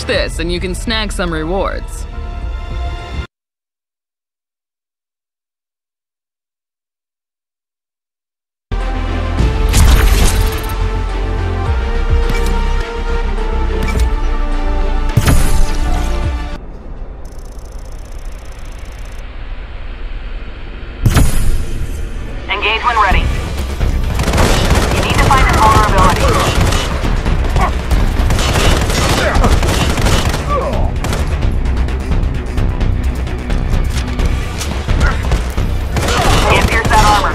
this and you can snag some rewards. Engagement ready. You need to find a vulnerability. Can't pierce that armor.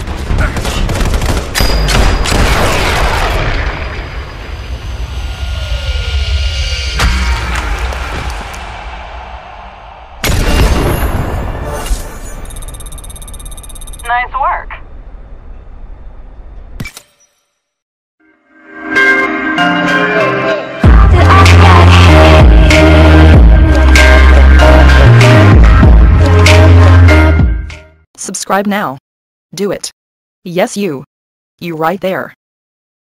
Nice work. Subscribe now. Do it. Yes, you. You right there.